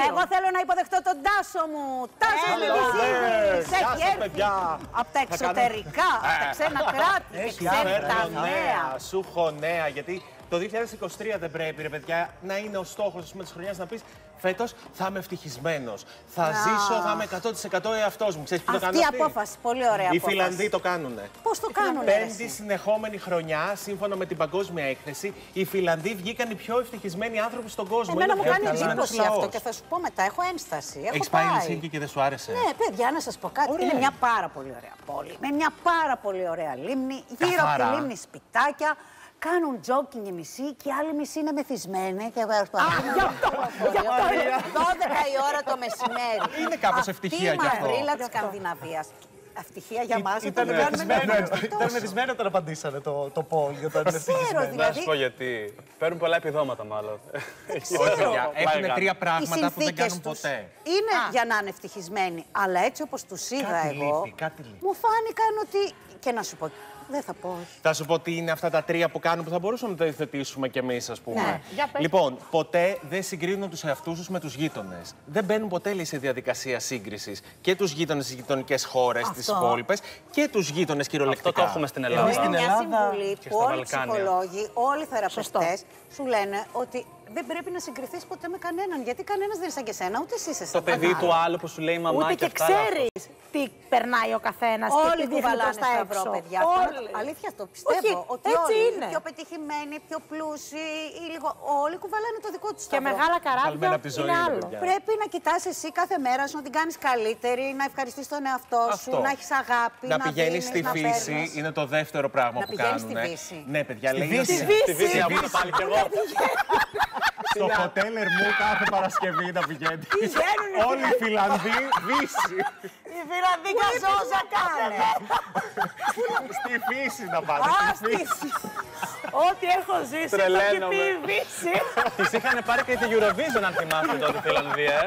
Εγώ θέλω να υποδεχτώ τον Τάσο μου. Τάσο Μιλισίδης. Έχει έρθει από τα εξωτερικά, από τα ξένα κράτη. Ξέρει τα νέα. Σου έχω νέα, γιατί το 2023 δεν πρέπει, ρε παιδιά, να είναι ο στόχος της χρονιάς να πεις φέτος θα είμαι ευτυχισμένος. Θα ζήσω, θα είμαι 100% εαυτός μου. Ξέρεις τι το κάνουν αυτή η απόφαση, πολύ ωραία απόφαση. Οι Φιλανδοί το κάνουνε. Πώς το κάνουνε? Πέμπτη συνεχόμενη χρονιά, σύμφωνα με την παγκόσμια έκθεση, οι Φιλανδοί βγήκαν οι πιο ευτυχισμένοι άνθρωποι στον κόσμο. Εμένα μου κάνει εντύπωση αυτό και θα σου πω μετά. Έχω ένσταση. Έχεις πάει Ελσίνκι και δεν σου άρεσε? Ναι, παιδιά, να σας πω κάτι. Ωραία. Είναι μια πάρα πολύ ωραία πόλη. Με μια πάρα πολύ ωραία λίμνη. Γύρω από τη λίμνη σπιτάκια. Κάνουν τζόκινγκ οι μισοί και οι άλλοι μισοί είναι μεθυσμένοι. Και γι' αυτό. 12 η ώρα το μεσημέρι. Είναι κάπως ευτυχία κι αυτό. Αυτή η μαυρίλα της Σκανδιναβίας. Ευτυχία για μας. Ήταν μεθυσμένο όταν απαντήσανε το πόλ για το αν είναι ευτυχισμένο. Να σου πω γιατί. Παίρνουν πολλά επιδόματα, μάλλον. Έχουν τρία πράγματα που δεν κάνουν ποτέ. Είναι για να είναι ευτυχισμένοι. Αλλά έτσι όπως τους είδα εγώ, μου φάνηκαν ότι. Και να σου πω. Δεν θα πω. Θα σου πω τι είναι αυτά τα τρία που κάνουν που θα μπορούσαμε να τα υιοθετήσουμε κι εμείς, ας πούμε. Ναι. Λοιπόν, ποτέ δεν συγκρίνουν τους εαυτούς τους με τους γείτονες. Δεν μπαίνουν ποτέ, λέει, σε διαδικασία σύγκρισης και τους γείτονες στις γειτονικές χώρες, τις υπόλοιπες και τους γείτονες κυριολεκτικά. Αυτό το έχουμε στην Ελλάδα. Είναι μια συμβουλή που όλοι οι ψυχολόγοι, όλοι οι θεραπευτές σου λένε ότι δεν πρέπει να συγκριθείς ποτέ με κανέναν. Γιατί κανένας δεν είναι σαν και εσένα, ούτε εσύ είσαι σαν το παιδί του άλλου που σου λέει μαμά. Ούτε και ξέρεις τι περνάει ο καθένας. Όλοι κουβαλάνε σταυρό, παιδιά. Αλήθεια το πιστεύω. Ότι έτσι όλοι είναι. οι πιο πετυχημένοι, πιο πλούσιοι, όλοι κουβαλάνε το δικό τους σταυρό. Και μεγάλα καράβια είναι άλλο. Πρέπει να κοιτάς εσύ κάθε μέρα σου να την κάνεις καλύτερη, να ευχαριστείς τον εαυτό σου, να έχεις αγάπη. Να πηγαίνεις στη φύση είναι το δεύτερο πράγμα που κάνουν. Ναι, παιδιά, λέει. Στη φύση, πάλι κι εγώ. Στο Hotel Ερμού κάθε Παρασκευή να πηγαίνει. Όλοι οι Φιλανδοί Δύση. Οι Φιλανδοί καζόζα κάνε. Στη φύση να πάνε. Ό,τι έχω ζήσει έχει πει η Δύση. Τις είχαν πάρει και τη Eurovision, αν θυμάστε τότε, η Φιλανδία.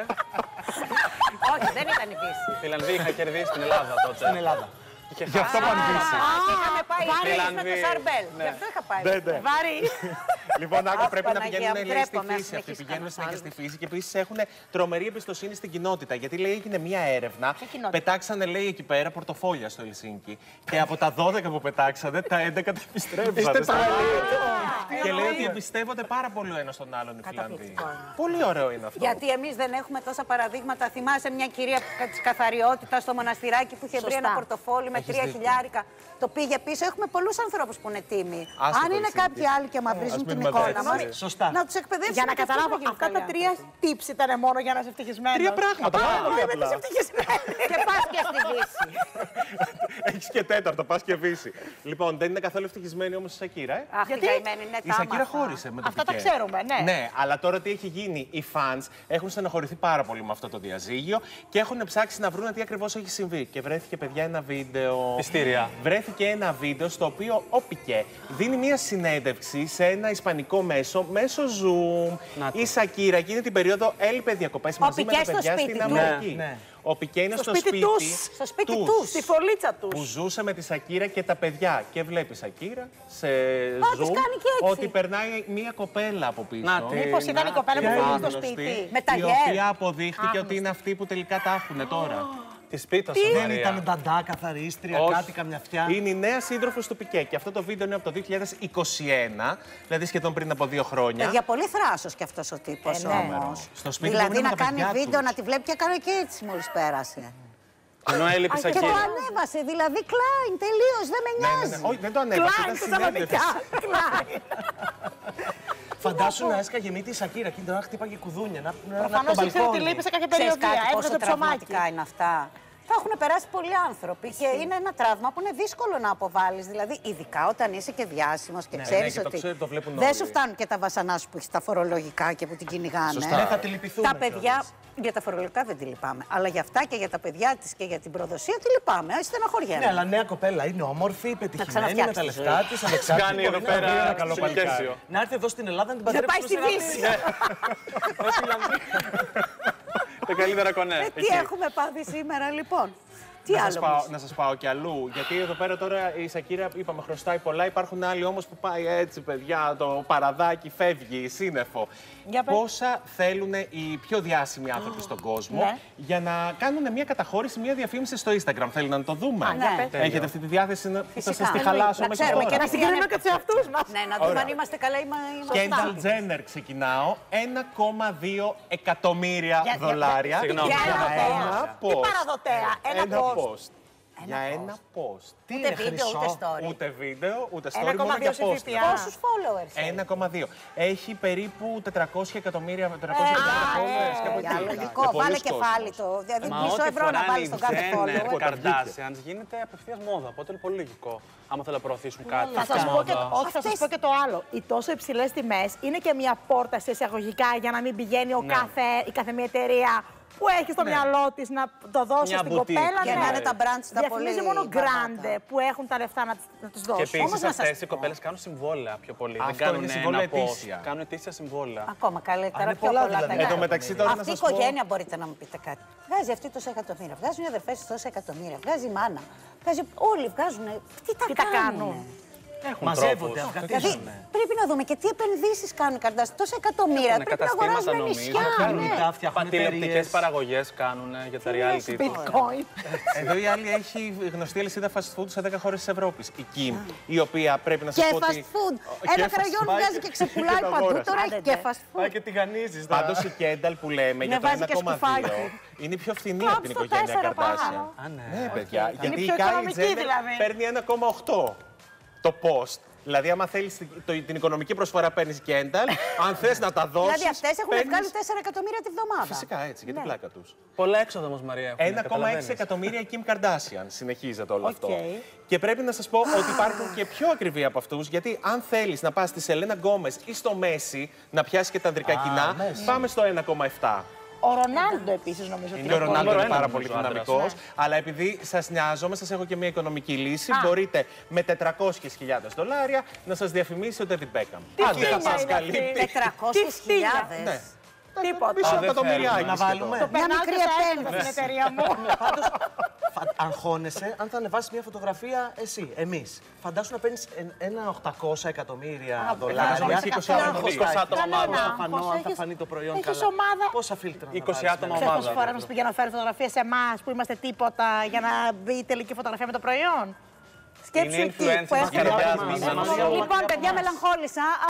Όχι, δεν ήταν η Δύση. Η Φιλανδία είχα κερδίσει στην Ελλάδα τότε. Στην Ελλάδα. Γι' αυτό πάνε Δύση. Είχαμε πάει με το Σαρμπέλ. Γι' αυτό είχα πάει. Βάρη. Λοιπόν, πρέπει να πηγαίνουν στη φύση αυτοί. Πηγαίνουν συνέχεια στη φύση και επίσης έχουν τρομερή εμπιστοσύνη στην κοινότητα. Γιατί λέει έγινε μία έρευνα. Πετάξανε, λέει, εκεί πέρα πορτοφόλια στο Ελσίνκι. Και από τα 12 που πετάξανε, τα 11 τα επιστρέψανε. Και λέει ότι εμπιστεύονται πάρα πολύ ο ένας τον άλλον οι Φιλανδοί. Πολύ ωραίο είναι αυτό. Γιατί εμείς δεν έχουμε τόσα παραδείγματα. Θυμάσαι μια κυρία της καθαριότητας στο μοναστηράκι που είχε βρει ένα πορτοφόλι με 3 χιλιάρικα. Το πήγε πίσω. Έχουμε πολλούς ανθρώπους που είναι τίμοι. Αν είναι κάποιοι άλλοι και μαυρίζουν την εικόνα μας, να τους εκπαιδεύσουμε. Για να καταλάβω, αυτά τα 3 tips ήταν μόνο για να είσαι ευτυχισμένος. 3 πράγματα. Και πας και στη Δύση. Έχεις και τέταρτο, πας και Δύση. Λοιπόν, δεν είναι καθόλου ευτυχισμένη όμως η Σακύρα. Γιατί η Σακύρα χώρισε με το Αυτά τα Πικέ. ξέρουμε, ναι. Ναι, αλλά τώρα τι έχει γίνει. Οι fans έχουν στενοχωρηθεί πάρα πολύ με αυτό το διαζύγιο και έχουν ψάξει να βρουν τι ακριβώς έχει συμβεί. Και βρέθηκε, παιδιά, ένα βίντεο. Πιστήρια. Βρέθηκε ένα βίντεο στο οποίο ο Πικέ δίνει μια συνέντευξη σε ένα ισπανικό μέσω Zoom. Η Σακύρα εκείνη την περίοδο έλειπε διακοπές μαζί με τα παιδιά στην Αμερική. Ο Πικέ είναι στο σπίτι τους, στη φωλίτσα τους. Που ζούσε με τη Σακύρα και τα παιδιά. Και βλέπει Σακύρα σε Zoom ότι περνάει μία κοπέλα από πίσω. Μήπως ήταν η κοπέλα που βγήκε στο σπίτι. Η οποία αποδείχτηκε ότι είναι αυτή που τελικά τα έχουν τώρα. Τη σπίτι δεν ήταν νταντά, καθαρίστρια, κάτι, καμιά φτιά. Είναι η νέα σύντροφος του Πικέ. Και αυτό το βίντεο είναι από το 2021, δηλαδή σχεδόν πριν από 2 χρόνια. Για πολύ θράσος κι αυτός ο τύπος όμως. Στο σπίτι δηλαδή να κάνει βίντεο, να τη βλέπει και έκανε και έτσι μόλις πέρασε. Ενώ έλειπε η Σακύρα. Και το ανέβασε, δηλαδή Klein, τελείως, δεν με νοιάζει. Όχι, δεν το ανέβασε, ήταν συνέντευξη. Φαντάσου να έσκαγε μύτη η Σακύρα και τώρα χτύπαγε κουδούνια. Προφανώς ήξερε ότι λείπει σε κάποια περιοδία. Πόσο τραυματικά είναι αυτά. Θα έχουν περάσει πολλοί άνθρωποι και είναι ένα τραύμα που είναι δύσκολο να αποβάλεις. Δηλαδή, ειδικά όταν είσαι και διάσημος και ξέρεις ότι δεν σου φτάνουν και τα βασανά σου που έχεις τα φορολογικά και που την κυνηγάνε. Σωστά. Θα τη λυπηθούμε. Τα παιδιά, για τα φορολογικά δεν τη λυπάμαι. Αλλά για αυτά και για τα παιδιά της και για την προδοσία τη λυπάμαι. Στεναχωριέμαι. Ναι, αλλά νέα κοπέλα είναι όμορφη, πετυχημένη με τα λεφτά της. Κάνει εδώ πέρα να έρθει εδώ στην Ελλάδα να την παντρέψει. Να πάει στη Δύση. Τα καλύτερα κονέ. Τι έχουμε πάθει σήμερα, λοιπόν. Να σας πάω κι αλλού. Γιατί εδώ πέρα τώρα η Σακύρα, είπαμε, χρωστάει πολλά. Υπάρχουν άλλοι όμως που πάει έτσι, παιδιά, το παραδάκι φεύγει, σύννεφο. Πόσα θέλουν οι πιο διάσημοι άνθρωποι στον κόσμο για να κάνουν μια καταχώρηση, μια διαφήμιση στο Instagram? Θέλει να το δούμε? Έχετε αυτή τη διάθεση να σας τη χαλάσω μέσα τώρα? Και να συγκρίνουμε και τους εαυτούς μας. Ναι, να δούμε αν είμαστε καλά ή είμαστε. Kendall Jenner ξεκινάω. 1,2 εκατομμύρια δολάρια. Για ένα post. Τι παραδοτέα, ένα post. Για ένα post. Ούτε βίντεο, ούτε story. Ούτε βίντεο, ούτε story, μόνο για post. Πόσους followers? 1,2. Έχει περίπου 400 εκατομμύρια followers. Λογικό, βάλε κεφάλι το. Δηλαδή, μισό ευρώ να βάλει στον κάθε follower. Ο Kardashians γίνεται απευθείας μόδα, οπότε είναι πολύ λογικό. Άμα θέλω να προωθήσουν κάτι. Θα σας πω και το άλλο. Οι τόσο υψηλές τιμές είναι και μια πόρτα σε εισαγωγικά για να μην πηγαίνει η κάθε μία εταιρεία που έχει στο μυαλό της να το δώσει στην κοπέλα. Και να είναι τα brands τα πολύ. Διαφημίζει μόνο grande που έχουν τα λεφτά να τους δώσουν. Και επίσης αυτές οι κοπέλες κάνουν συμβόλαια πιο πολύ. Δεν κάνουν ένα post. Κάνουν ετήσια συμβόλαια. Ακόμα καλύτερα, πιο πολλά τα κάνουν. Αυτή η οικογένεια μπορείτε να μου πείτε κάτι. Βγάζει αυτή τόσα εκατομμύρια. Βγάζουν οι αδερφές τόσα εκατομμύρια. Βγάζει η μάνα. Όλοι βγάζουν. Τι τα κάνουν. Μαζεύονται, δηλαδή, πρέπει να δούμε και τι επενδύσεις κάνουν οι Kardashian. Τόσα εκατομμύρια. Πρέπει να αγοράζουν νησιά. Τηλεοπτικές παραγωγές κάνουν για τα reality. Bitcoin. Εδώ η άλλη έχει γνωστή αλυσίδα fast food σε 10 χώρες της Ευρώπης. Η Kim, η οποία πρέπει να σας πω ότι... Και fast food. Ένα κραγιόν βγάζει και ξεπουλάει παντού. Τώρα έχει και fast food. Πάει και τηγανίζεις. Πάντως η Kendall που λέμε για το 1,2 είναι πιο φθηνή από την οικογένεια Kardashian. Ναι, παιδιά. Γιατί η Kylie Jenner παίρνει 1,8 το post. Δηλαδή, άμα θέλεις την οικονομική προσφορά, παίρνεις Kendall. Αν θες να τα δώσεις. Δηλαδή, αυτές έχουν βγάλει 4 εκατομμύρια τη βδομάδα. Φυσικά έτσι, για την πλάκα τους. Πολλά έξοδα όμως, Μαρία. 1,6 εκατομμύρια Kim Kardashian. Συνεχίζεται όλο αυτό. Και πρέπει να σας πω ότι υπάρχουν και πιο ακριβοί από αυτούς. Γιατί αν θέλεις να πας στη Σελένα Γκόμες ή στο Μέση να πιάσεις και τα ανδρικά κοινά, πάμε στο 1,7. Ο Ρονάλντο επίσης νομίζω ότι είναι. Ο Ρονάλντο είναι πάρα πολύ δυναμικός. Αλλά επειδή σας νοιάζομαι, σας έχω και μια οικονομική λύση. Μπορείτε με 400.000 δολάρια να σας διαφημίσει ο David Beckham. Τι θα σας καλύπτει. 400.000. Τίποτα. Μισό εκατομμυριάκι. Να βάλουμε. Το μικρή επένδυση στην εταιρεία μου. Πάντως, αγχώνεσαι αν θα ανεβάσεις μια φωτογραφία εσύ, εμείς. Φαντάσου να παίρνεις ένα 800 εκατομμύρια δολάρια. 20 άτομα ομάδα. Αν θα φανεί το προϊόν καλά. Πόσα φίλτρα να 20 άτομα ομάδα. Πόσες φορές μας πήγε να φέρει φωτογραφίες σε εμάς που είμαστε τίποτα για να μπει η τελική φωτογραφία με το προϊόν. Σκέψου εκεί που έχουμε. Λοιπόν, παιδιά, μελαγχόλησα.